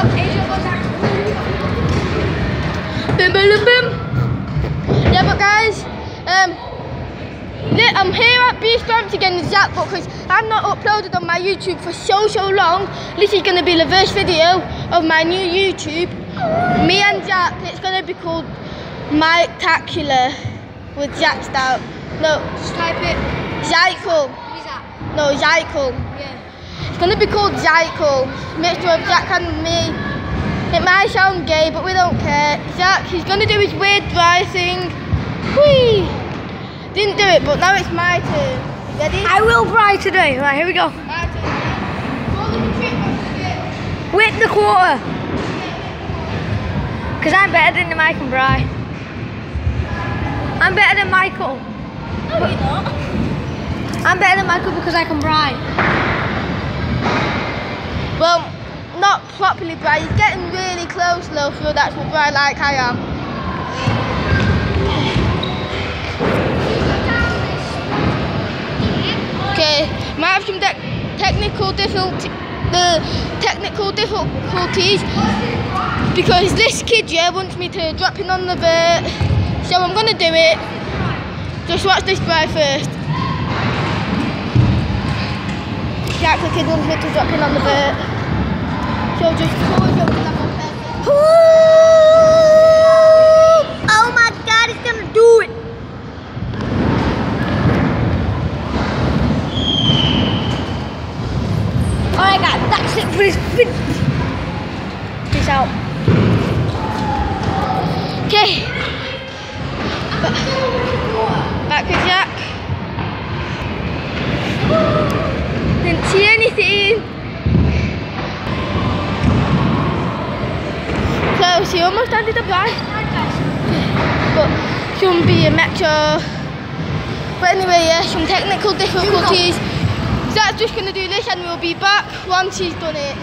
Boom, boom, boom. Yeah, but guys, I'm here at Beast Ramps again with Zach, because I've not uploaded on my YouTube for so long. This is going to be the first video of my new YouTube. Me and Zach. It's going to be called Mike-tacular with Zach Stout. No, just type it. Zycle. What is that? No, Zycle. Yeah. It's going to be called Zycle. Mixture of Zach and me. It might sound gay, but we don't care. Zach, he's going to do his weird dry thing. Whee! Didn't do it, but now it's my turn. Ready? I will bry today. Right, here we go. My turn. With the quarter. Because I'm better than Mike and Bry. I'm better than Michael. No, you're not. I'm better than Michael because I can Bry. Well, not properly Bry. He's getting really close though, so that's what Bry like I am. Okay, might have some technical difficulties because this kid here wants me to drop in on the vert, so I'm gonna do it. Just watch this Bry first. Jack, the kid wants me to drop in on the vert, so just pause your camera. Oh my God, he's gonna do it. Alright guys, that's it for this video. Peace out. Okay. Back with Jack. Didn't see anything. Close, he almost ended up right. But shouldn't be a metro. But anyway, yeah, some technical difficulties. Zach's just going to do this and we'll be back once he's done it.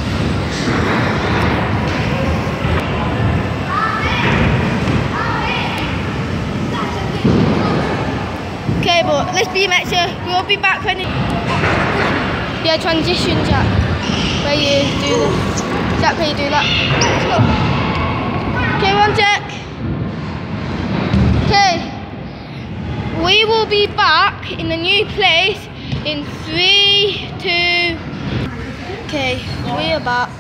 Okay, but let's be metro. We'll be back when it... Yeah, transition, Jack. Where you do that. Jack, where you do that. Let's go. Okay, one check. Okay. We will be back in the new place in 3, 2. Okay, we are back.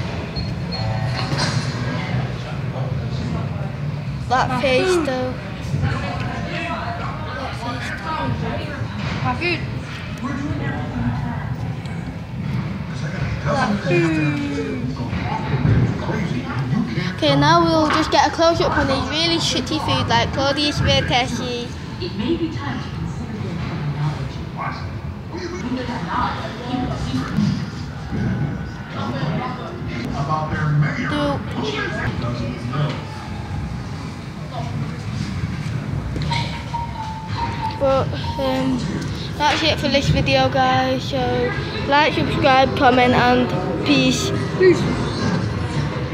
That face though. Okay, now we'll just get a close up on these really shitty food like Claudius Vertesi. It may be time to consider your terminology. About their mayor. But that's it for this video, guys. So like, subscribe, comment, and peace.